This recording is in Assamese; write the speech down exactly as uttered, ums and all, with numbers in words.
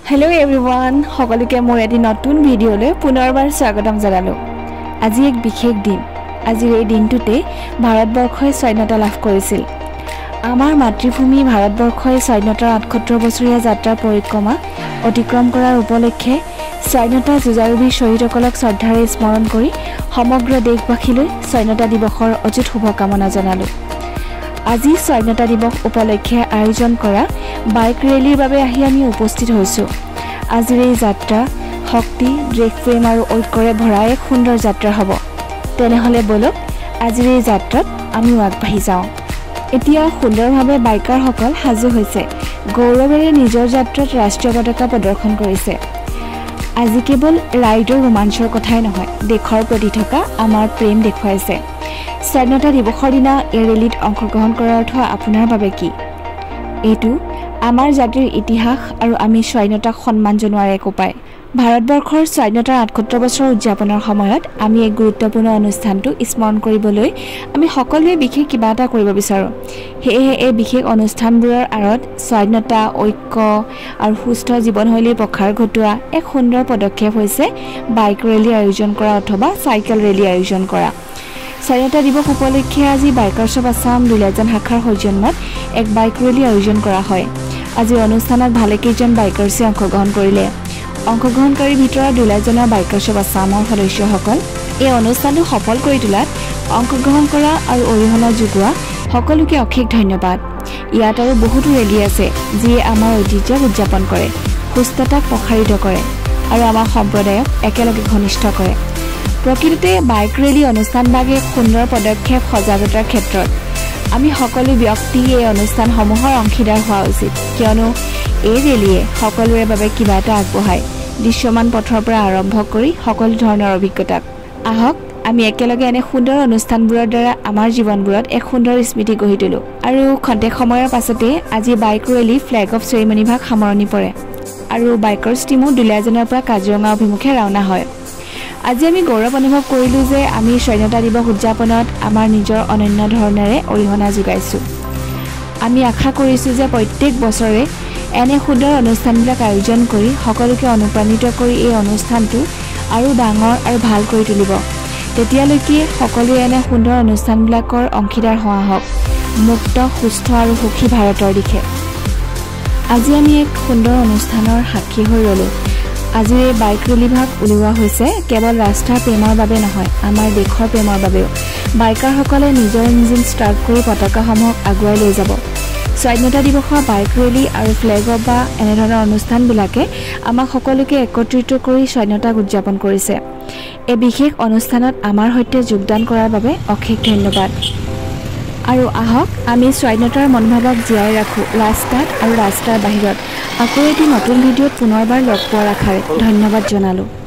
Hello everyone, সকলোকে মোৰ এটি নতুন ভিডিঅ'লৈ পুনৰবাৰ স্বাগতম জনালো। আজি এক বিশেষ দিন। আজি এই দিনটোতে ভাৰতবৰ্ষই স্বাধীনতা লাভ কৰিছিল। আমাৰ মাতৃভূমি ভাৰতবৰ্ষই স্বাধীনতাৰ আঠসত্তৰ বছৰীয়া যাত্ৰাৰ পৰিক্ৰমা অতিক্ৰম কৰাৰ উপলক্ষে স্বাধীনতা যুঁজাৰুবীৰ শ্বহীদসকলক শ্ৰদ্ধাৰে স্মৰণ কৰি সমগ্ৰ দেশবাসীলৈ স্বাধীনতা দিৱসৰ অযুত শুভকামনা জনালো। আজি স্বাধীনতা দিৱস উপলক্ষে আয়োজন কৰা বাইক ৰেলীৰ বাবে আহি আমি উপস্থিত হৈছোঁ। আজিৰ এই যাত্ৰা শক্তি, দেশপ্ৰেম আৰু ঐক্যৰে ভৰা এক সুন্দৰ যাত্ৰা হ'ব। তেনেহ'লে বলক আজিৰ এই যাত্ৰাত আমিও আগবাঢ়ি যাওঁ। এতিয়া সুন্দৰভাৱে বাইকাৰসকল সাজু হৈছে। গৌৰৱেৰে নিজৰ যাত্ৰাত ৰাষ্ট্ৰীয় পতাকা প্ৰদৰ্শন কৰিছে। আজি কেৱল ৰাইডৰ ৰোমাঞ্চৰ কথাই নহয়, দেশৰ প্ৰতি থকা আমাৰ প্ৰেম দেখুৱাইছে। স্বাধীনতা দিৱসৰ দিনা এই ৰেলীত অংশগ্ৰহণ কৰাৰ অৰ্থ আপোনাৰ বাবে কি? এইটো আমাৰ জাতিৰ ইতিহাস আৰু আমি স্বাধীনতাক সন্মান জনোৱাৰ এক উপায়। ভাৰতবৰ্ষৰ স্বাধীনতাৰ আঠসত্তৰ বছৰ উদযাপনৰ সময়ত আমি এক গুৰুত্বপূৰ্ণ অনুষ্ঠানটো স্মৰণ কৰিবলৈ আমি সকলোৱে বিশেষ কিবা এটা কৰিব বিচাৰোঁ। সেয়েহে এই বিশেষ অনুষ্ঠানবোৰৰ আঁৰত স্বাধীনতা, ঐক্য আৰু সুস্থ জীৱনশৈলীৰ প্ৰসাৰ ঘটোৱা এক সুন্দৰ পদক্ষেপ হৈছে বাইক ৰেলী আয়োজন কৰা অথবা চাইকেল ৰেলী আয়োজন কৰা। স্বাধীনতা দিৱস উপলক্ষে আজি বাইকাৰ্ছ অফ আছাম দুলিয়াজান শাখাৰ সৌজন্যত এক বাইক ৰেলী আয়োজন কৰা হয়। আজিৰ অনুষ্ঠানত ভালেকেইজন বাইকাৰ্ছে অংশগ্ৰহণ কৰিলে। অংশগ্ৰহণকাৰীৰ ভিতৰত দুলিয়াজানৰ বাইকাৰ্ছ অফ আছামৰ সদস্যসকল। এই অনুষ্ঠানটো সফল কৰি তোলাত অংশগ্ৰহণ কৰা আৰু অৰিহণা যোগোৱা সকলোকে অশেষ ধন্যবাদ। ইয়াত আৰু বহুতো ৰেলী আছে যিয়ে আমাৰ ঐতিহ্যক উদযাপন কৰে, সুস্থতাক প্ৰসাৰিত কৰে আৰু আমাৰ সম্প্ৰদায়ক একেলগে ঘনিষ্ঠ কৰে। প্ৰকৃততে বাইক ৰেলী অনুষ্ঠানভাগ এক সুন্দৰ পদক্ষেপ সজাগতাৰ ক্ষেত্ৰত। আমি সকলো ব্যক্তি এই অনুষ্ঠানসমূহৰ অংশীদাৰ হোৱা উচিত, কিয়নো এই ৰেলীয়ে সকলোৰে বাবে কিবা এটা আগবঢ়ায়, দৃশ্যমান পথৰ পৰা আৰম্ভ কৰি সকলো ধৰণৰ অভিজ্ঞতাক। আহক আমি একেলগে এনে সুন্দৰ অনুষ্ঠানবোৰৰ দ্বাৰা আমাৰ জীৱনবোৰত এক সুন্দৰ স্মৃতি গঢ়ি তোলোঁ। আৰু খন্তেক সময়ৰ পাছতে আজি bike rally flag off ceremony ভাগ সামৰণি পৰে আৰু বাইকাৰ্ছ টিমো দুলিয়াজানৰ পৰা কাজিৰঙা অভিমুখে ৰাওনা হয়। আজি আমি গৌৰৱ অনুভৱ কৰিলোঁ যে আমি স্বাধীনতা দিৱস উদযাপনত আমাৰ নিজৰ অনন্য ধৰণেৰে অৰিহণা যোগাইছোঁ। আমি আশা কৰিছোঁ যে প্ৰত্যেক বছৰে এনে সুন্দৰ অনুষ্ঠানবিলাক আয়োজন কৰি সকলোকে অনুপ্ৰাণিত কৰি এই অনুষ্ঠানটো আৰু ডাঙৰ আৰু ভাল কৰি তুলিব। তেতিয়ালৈকে সকলোৱে এনে সুন্দৰ অনুষ্ঠানবিলাকৰ অংশীদাৰ হোৱা হওক, মুক্ত, সুস্থ আৰু সুখী ভাৰতৰ দিশে। আজি আমি এক সুন্দৰ অনুষ্ঠানৰ সাক্ষী হৈ ৰ'লোঁ। আজিৰ এই বাইক ৰেলী ভাগ উলিওৱা হৈছে কেৱল ৰাস্তাৰ প্ৰেমৰ বাবে নহয়, আমাৰ দেশৰ প্ৰেমৰ বাবেও। বাইকাৰসকলে নিজৰ ইঞ্জিন ষ্টাৰ্ট কৰি পতাকাসমূহক আগুৱাই লৈ যাব। স্বাধীনতা দিৱসৰ বাইক ৰেলী আৰু ফ্লেগ অফ বা এনেধৰণৰ অনুষ্ঠানবিলাকে আমাক সকলোকে একত্ৰিত কৰি স্বাধীনতাক উদযাপন কৰিছে। এই বিশেষ অনুষ্ঠানত আমাৰ সৈতে যোগদান কৰাৰ বাবে অশেষ ধন্যবাদ। আৰু আহক আমি স্বাধীনতাৰ মনোভাৱক জীয়াই ৰাখোঁ ৰাস্তাত আৰু ৰাস্তাৰ বাহিৰত। আকৌ এটি নতুন ভিডিঅ'ত পুনৰবাৰ লগ পোৱাৰ আশাৰে ধন্যবাদ জনালোঁ।